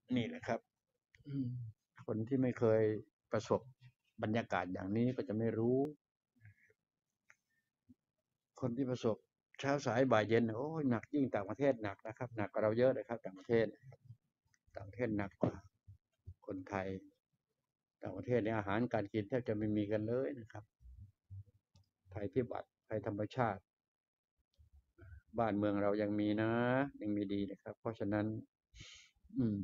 นี่แหละครับคนที่ไม่เคยประสบบรรยากาศอย่างนี้ก็จะไม่รู้คนที่ประสบเช้าสายบ่ายเย็นโอ้ยหนักยิ่งต่างประเทศหนักนะครับหนักกว่าเราเยอะเลยครับต่างประเทศหนักกว่าคนไทยต่างประเทศเนี่ยอาหารการกินแทบจะไม่มีกันเลยนะครับภัยพิบัติภัยธรรมชาติบ้านเมืองเรายังมีนะยังมีดีนะครับเพราะฉะนั้นอืม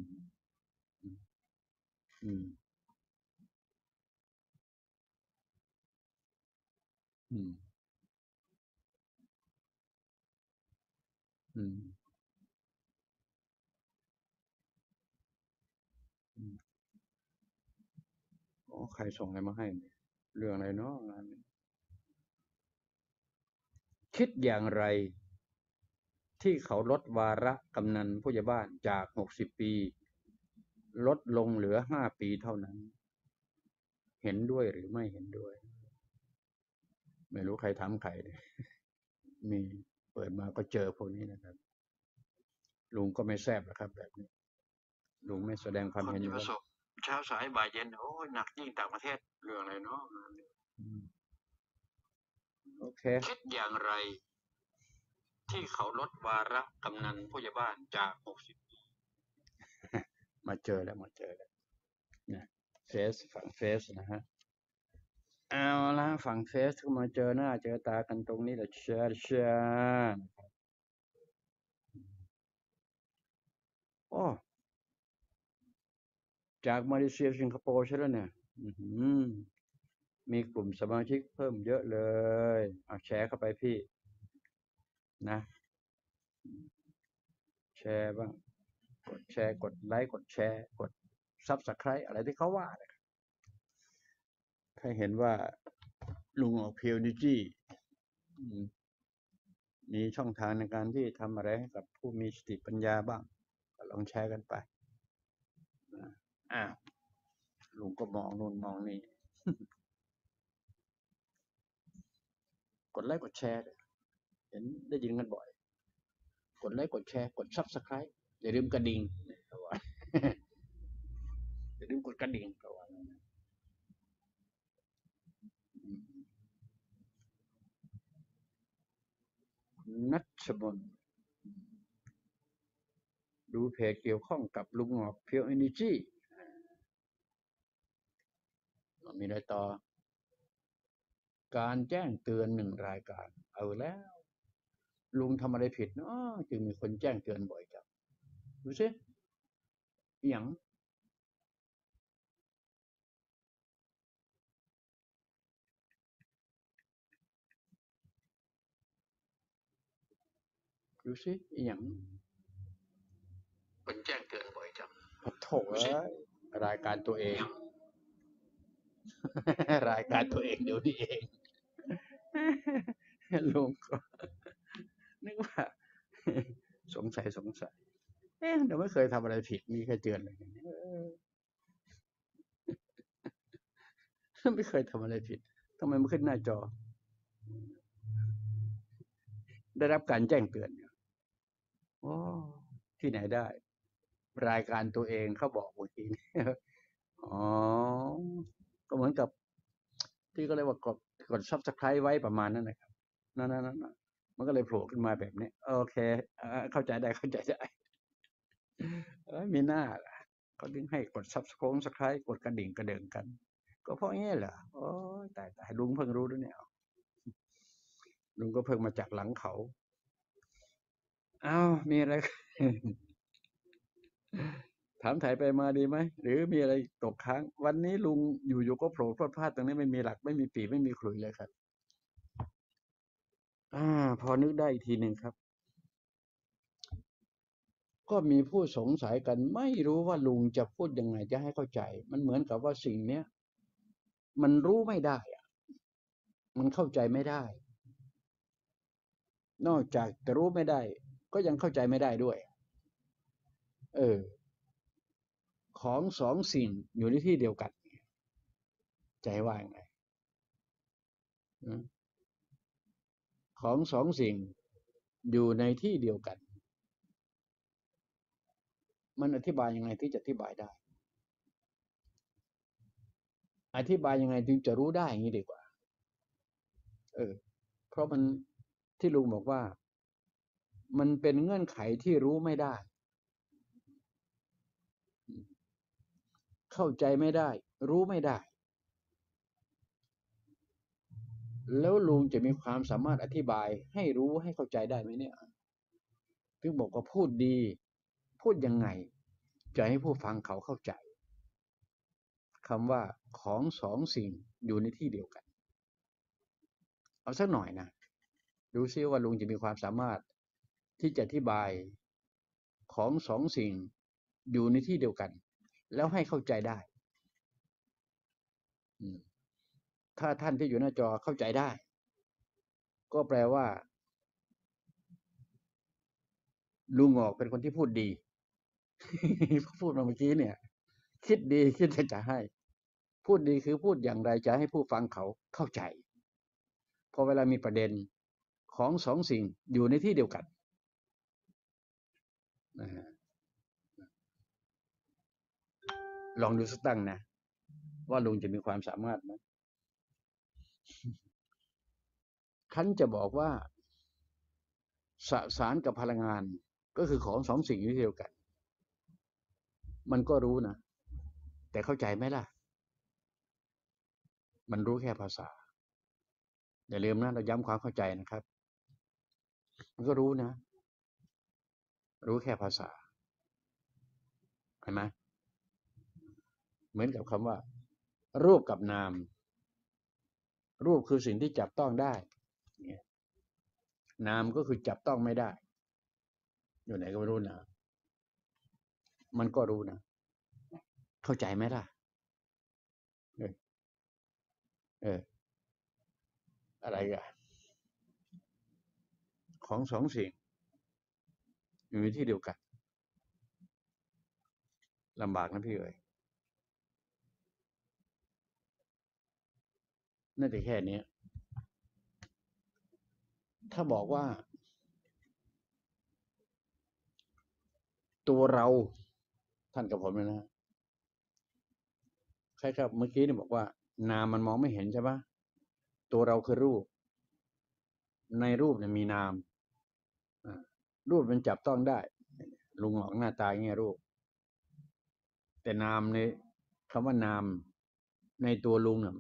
อืมอืมอืมอืมอ๋อใครส่งอะไรมาให้เนี่ยเรื่องอะไรเนาะงานนี้คิดอย่างไรที่เขาลดวาระกำนันผู้ใหญ่บ้านจาก60 ปีลดลงเหลือ5 ปีเท่านั้นเห็นด้วยหรือไม่เห็นด้วยไม่รู้ใครถามใครเลยมีเปิดมาก็เจอพวกนี้นะครับลุงก็ไม่แซบนะครับแบบนี้ลุงไม่แสดงความเห็นอยู่แล้วเช้าสายบ่ายเย็นโอ้ยหนักยิ่งต่างประเทศเรื่องอะไรเนาะโอเคคิดอย่างไรที่เขาลดวาระกำนันผู้ใหญ่บ้านจาก60มาเจอแล้วนะเฟสฝั่งเฟสนะฮะเอาละฝั่งเฟสก็มาเจอหน้าเจอตากันตรงนี้แหละเชียโอ้จากมาเลเซียสิงคโปร์ใช่แล้วเนี่ยมีกลุ่มสมาชิกเพิ่มเยอะเลยเอาแชร์เข้าไปพี่นะแชร์บ้างกดแชร์กดไลค์กดแชร์กดซับสไครต์อะไรที่เขาว่าเนี่ยให้เห็นว่าลุงออกเพียวดิจี้มีช่องทางในการที่ทำอะไรให้กับผู้มีสติปัญญาบ้างก็ลองแชร์กันไปอ่าลุงก็มองนู่นมองนี่กดไลค์กดแชร์เห็นได้ยินกันบ่อยกดไลค์กดแชร์กดซับสไครต์อย่าลืมกระดิ่งอย่าลืมกดกระดิ่งนัชบลดูเพจเกี่ยวข้องกับลุงหงอกเพียวเอเนจีมีอะไรต่อการแจ้งเตือน1 รายการเอาแล้วลุงทำอะไรผิดเนาะจึงมีคนแจ้งเตือนบ่อยจังดูสิอย่างดูสิอย่างคนแจ้งเตือนบ่อยจังขอโทษรายการตัวเองรายการตัวเองเดี๋ยวนี้เองลุงก็นึกว่าสงสัยเราไม่เคยทำอะไรผิดมีใครเตือนเลยไม่เคยทำอะไรผิดทำไมมันขึ้นหน้าจอได้รับการแจ้งเตือนโอ้ที่ไหนได้รายการตัวเองเขาบอกเมื่อกี้อ๋อก็เหมือนกับที่ก็เรียกว่ากด subscribe ไว้ประมาณนั้นนะครับนั่นมันก็เลยโผล่ขึ้นมาแบบนี้โอเคเข้าใจได้มีหน้าล่ะเขาถึงให้กด subscribe กดกระดิ่งกระเดิงกันก็เพราะงี้เหรอโอ้แต่ลุงเพิ่งรู้ด้วยเนี่ยลุงก็เพิ่งมาจากหลังเขาอ้าวมีอะไรถามถ่ายไปมาดีไหมหรือมีอะไรตกค้างวันนี้ลุงอยู่ๆก็โผล่พรวดพลาดตรงนี้ไม่มีหลักไม่มีปีไม่มีขลุ่ยเลยครับพอนึกได้อีกทีหนึ่งครับก็มีผู้สงสัยกันไม่รู้ว่าลุงจะพูดยังไงจะให้เข้าใจมันเหมือนกับว่าสิ่งเนี้ยมันรู้ไม่ได้อะมันเข้าใจไม่ได้นอกจากจะรู้ไม่ได้ก็ยังเข้าใจไม่ได้ด้วยเออของสองสิ่งอยู่ในที่เดียวกันใจว่าไงของสองสิ่งอยู่ในที่เดียวกันมันอธิบายยังไงที่จะอธิบายได้อธิบายยังไงถึงจะรู้ได้อย่างนี้ดีกว่าเพราะมันที่ลุงบอกว่ามันเป็นเงื่อนไขที่รู้ไม่ได้เข้าใจไม่ได้รู้ไม่ได้แล้วลุงจะมีความสามารถอธิบายให้รู้ให้เข้าใจได้ไหมเนี่ยถึงบอกว่าพูดดีพูดยังไงจะให้ผู้ฟังเขาเข้าใจคำว่าของสองสิ่งอยู่ในที่เดียวกันเอาสักหน่อยนะดูซิว่าลุงจะมีความสามารถที่จะอธิบายของสองสิ่งอยู่ในที่เดียวกันแล้วให้เข้าใจได้ถ้าท่านที่อยู่หน้าจอเข้าใจได้ก็แปลว่าลุงออกเป็นคนที่พูดดี พูดมาเมื่อกี้เนี่ยคิดดีคิดจะให้พูดดีคือพูดอย่างไรจะให้ผู้ฟังเขาเข้าใจพอเวลามีประเด็นของสองสิ่งอยู่ในที่เดียวกันนะฮะลองดูสักตั้งนะว่าลุงจะมีความสามารถไหมคันจะบอกว่าสสารกับพลังงานก็คือของสองสิ่งอยู่ที่เดียวกันมันก็รู้นะแต่เข้าใจไหมล่ะมันรู้แค่ภาษาอย่าลืมนะเราย้ำความเข้าใจนะครับมันก็รู้นะรู้แค่ภาษาเห็นไหมเหมือนกับคำว่ารูปกับนามรูปคือสิ่งที่จับต้องได้นามก็คือจับต้องไม่ได้อยู่ไหนก็ไม่รู้นะมันก็รู้นะเข้าใจไหมล่ะเออเอออะไรกันของสองสิ่งอยู่ในที่เดียวกันลำบากนะพี่เอ๋ยน่าจะแค่นี้ถ้าบอกว่าตัวเราท่านกับผมนะใช่ครับเมื่อกี้นี่บอกว่านามมันมองไม่เห็นใช่ปะตัวเราคือรูปในรูปเนี่ยมีนามรูปมันจับต้องได้ลุงหลอกหน้าตาอย่างเงี้ยรูปแต่นามในคำว่านามในตัวลุงเนี่ย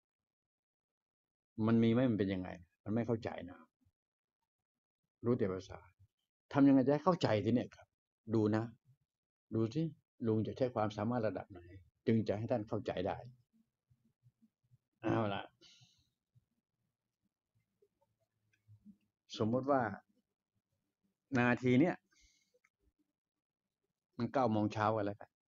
มันมีไหมมันเป็นยังไงมันไม่เข้าใจนะรู้แต่ภาษาทำยังไงจะให้เข้าใจทีเนี่ยครับดูนะดูสิลุงจะใช้ความสามารถระดับไหนจึงจะให้ท่านเข้าใจได้เอาละสมมติว่านาทีเนี้ยมัน9 โมงเช้ากันแล้วกัน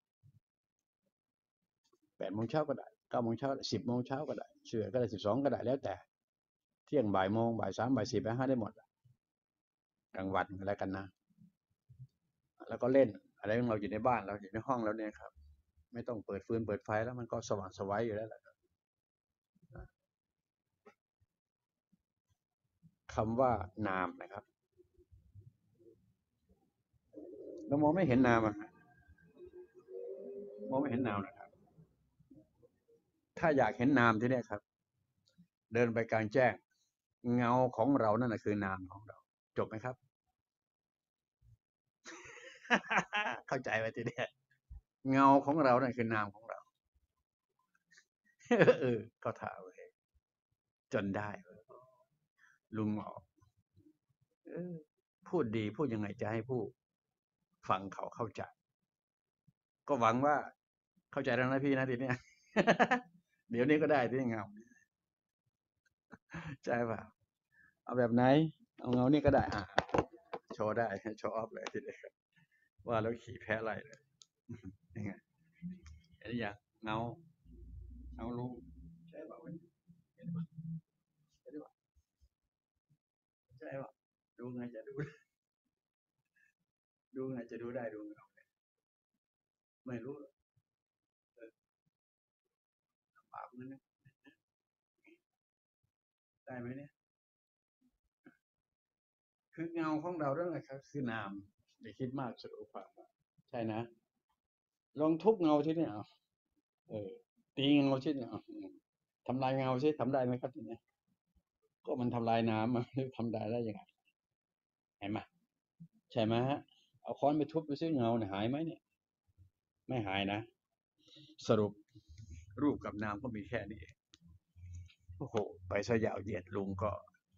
8 โมงเช้าก็ได้9 โมงเช้า10 โมงเช้าก็ได้เสือก็ได้12ก็ได้แล้วแต่เที่ยงบ่ายโมงบ่าย 3บ่าย 4บ่าย 5ได้หมดกลางวันอะไรกันนะแล้วก็เล่นอะไรของเราอยู่ในบ้านเราอยู่ในห้องแล้วเนี่ยครับไม่ต้องเปิดฟืนเปิดไฟแล้วมันก็สว่างสวัยอยู่แล้วแหละคำว่านามนะครับเรามองไม่เห็นนามอะมองไม่เห็นนามนะครับถ้าอยากเห็นนามที่นี่ครับเดินไปกลางแจ้งเงาของเรานั่นแหะคือนามของเราจบไหมครับเข้าใจไหมทีนี้เงาของเรานั่นคือนามของเราก็ถามเลยจนได้ลุงหมอกพูดดีพูดยังไงจะให้ผู้ฟังเขาเข้าใจก็หวังว่าเข้าใจแล้วนะพี่นะทีนี้เดี๋ยวนี้ก็ได้ที่เงาใช่ป่ะเอาแบบไหนเอาเงานี่ก็ได้โชว์ได้โชว์ออฟเลยทีเดียวว่าแล้วขี่แพ้อะไรเลยยังไงเห็นอย่างเงาลุงใช่ป่ะเห็นป่ะใช่ป่ะใช่ป่ะดูไงจะดูดูไงจะดูได้ดูเงาไม่รู้ปากมันได้ไหมเนี่ยคือเงาของเราเรื่องอะไรครับคือนามอย่าคิดมากสรุปความใช่นะลองทุบเงาที่นี่เอาเออตีเงาที่นี่เอาทำลายเงาใช่ทำได้ไหมครับทีนี้ก็มันทำลายน้ำมันทำได้ยังไงเห็นไหมใช่ไหมฮะเอาค้อนไปทุบดูซิเงาเนี่ยหายไหมเนี่ยไม่หายนะสรุปรูปกับนามก็มีแค่นี้เองโอ้โหไปซะยาวเหยียดลุงก็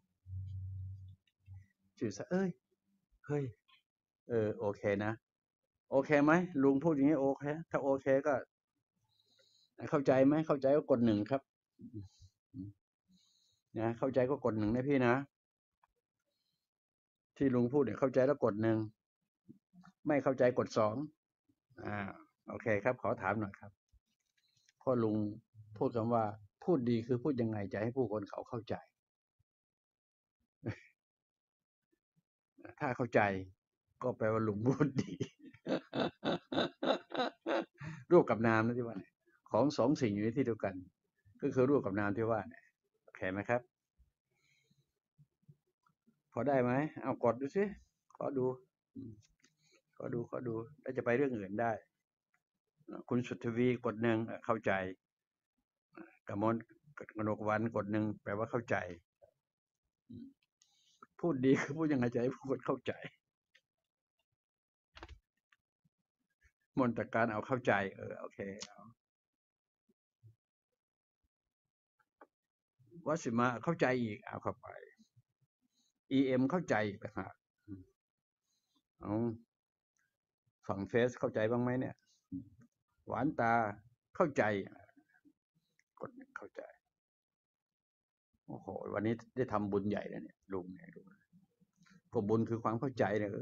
ชื่อซะเอ้ยเฮ้ยโอเคนะโอเคไหมลุงพูดอย่างนี้โอเคถ้าโอเคก็เข้าใจไหมเข้าใจก็กดหนึ่งครับนะเข้าใจก็กดหนึ่งนะพี่นะที่ลุงพูดเนี่ยเข้าใจแล้วกดหนึ่งไม่เข้าใจกดสองอ่าโอเคครับขอถามหน่อยครับพ่อลุงพูดคำว่าพูดดีคือพูดยังไงจะให้ผู้คนเขาเข้าใจถ้าเข้าใจก็แปลว่าลุงพูดดีรูปกับนามนะที่ว่าเนี่ยของสองสิ่งอยู่ในที่เดียวกันก็คือรูปกับนามที่ว่าเนี่ยโอเคไหมครับพอได้ไหมเอากดดูสิขอดูขอดูแล้วจะไปเรื่องอื่นได้คุณสุทธวีกดหนึ่งเข้าใจกมลกนกวรรณกดหนึ่งแปลว่าเข้าใจพูดดีคือพูดยังไงจะให้ผู้คนเข้าใจมนตการเอาเข้าใจโอเควสิมาเข้าใจอีกเอาเข้าไป EM เข้าใจอีกนะฮะเอาฝั่งเฟสเข้าใจบ้างไหมเนี่ยหวานตาเข้าใจกดเข้าใจโอ้โหวันนี้ได้ทำบุญใหญ่แล้วเนี่ยลุงเนี่ยก็บุญคือความเข้าใจเนี่ย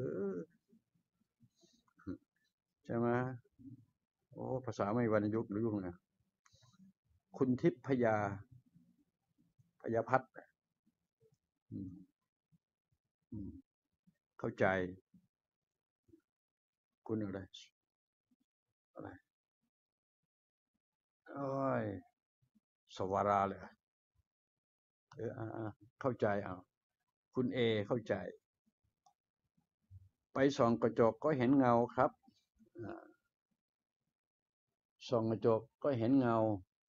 ใช่ไหมโอ้ภาษาไม่วรรณยุกต์หรือยุ่งนะคุณทิพยาพยาพัฒน์อืมอืมเข้าใจคุณอะไรโอ้ยสวาราเลยเข้าใจเอาคุณเอเข้าใจไปส่องกระจกก็เห็นเงาครับส่องกระจกก็เห็นเงา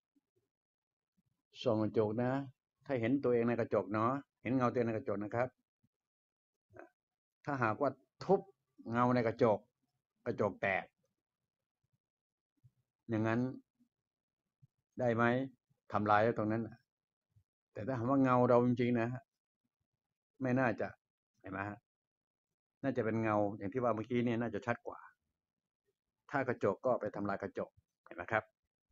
ส่องกระจกนะถ้าเห็นตัวเองในกระจกเนาะเห็นเงาตัวเองในกระจกนะครับถ้าหากว่าทุบเงาในกระจกกระจกแตกอย่างนั้นได้ไหมทำลายแล้วตรงนั้นแต่ถ้าถามว่าเงาเราจริงๆนะไม่น่าจะเห็นไหมฮะน่าจะเป็นเงาอย่างที่ว่าเมื่อกี้เนี่ยน่าจะชัดกว่าถ้ากระจกก็ไปทำลายกระจกเห็นไหมครับ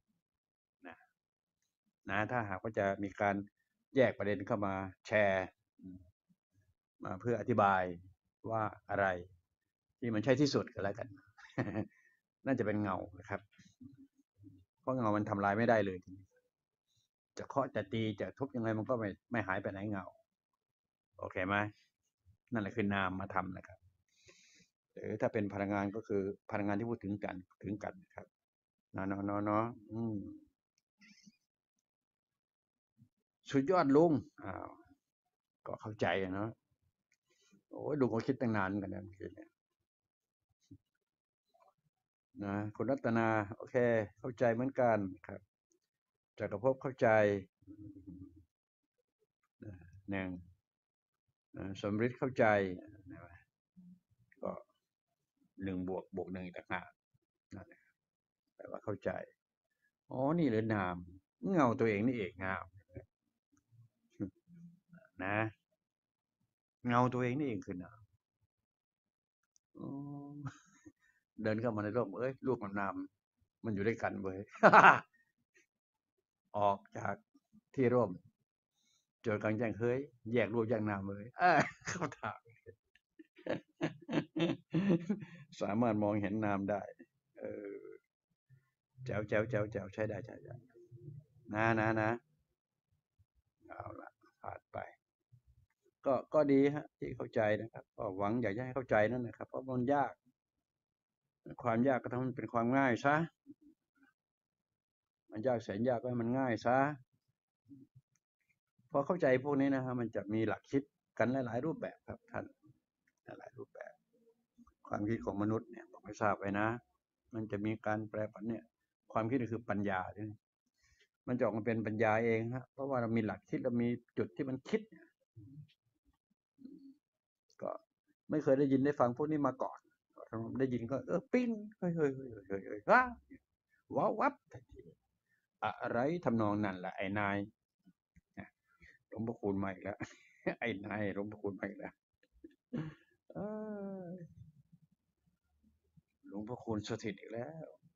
นะถ้าหากว่าจะมีการแยกประเด็นเข้ามาแชร์มาเพื่ออธิบายว่าอะไรที่มันใช่ที่สุดก็แล้วกันน่าจะเป็นเงานะครับเพราะเงามันทำลายไม่ได้เลยจะเคาะจะตีจะทุบยังไงมันก็ไม่หายไปไหนเงาโอเคไหมนั่นแหละคือนามมาทำนะครับหรือถ้าเป็นพลังงานก็คือพลังงานที่พูดถึงกันนะครับเนาะเนาะเนาะเนาะสุดยอดลุงก็เข้าใจเนาะโอ้ยลุงก็คิดตั้งนานกันนะเมื่อกี้เนี่ยนะคุณรัตนาโอเคเข้าใจเหมือนกันครับจักรภพเข้าใจหนึ่งสมฤทธิ์เข้าใจก็1+1ต่างหากนั่นแหละแปลว่าเข้าใจอ๋อนี่หรือนามเงาตัวเองนี่เองงามนะเงาตัวเองนี่เองคือนามเดินเข้ามาในโลกเอ้ยรูปกับนามมันอยู่ด้วยกันเว้ยออกจากที่ร่มเจอกลางแจ้งเฮ้ยแยกรูปแยกนามเลยเข้าถามสามารถมองเห็นนามได้เออแจ๋วใช้ได้นะเอาละผ่านไปก็ดีฮะที่เข้าใจนะครับก็หวังอยากจะให้เข้าใจนั่นนะครับเพราะมันยากความยากก็ทำมันเป็นความง่ายซะมันยากแสนยากก็ให้มันง่ายซะพอเข้าใจพวกนี้นะฮะมันจะมีหลักคิดกันหลายๆรูปแบบครับท่านหลายรูปแบบความคิดของมนุษย์เนี่ยให้ทราบไว้นะมันจะมีการแปรผันเนี่ย ความคิดก็คือปัญญาเนี่ยมันจะออกมาเป็นปัญญาเองฮะเพราะว่าเรามีหลักคิดเรามีจุดที่มันคิดก็ไม่เคยได้ยินได้ฟังพวกนี้มาก่อนได้ยินก็ปิ้งเฮ้ยเฮ้ยเฮ้ยเฮ้ยเฮ้ยว้าว้าววับอะไรทำนองนั้นแหละไอ้นายหลวงพ่อคูณมาอีกแล้วไอ้นายหลวงพ่อคูณมาอีกแล้วหลวงพ่อคูณสถิตอีกแล้ว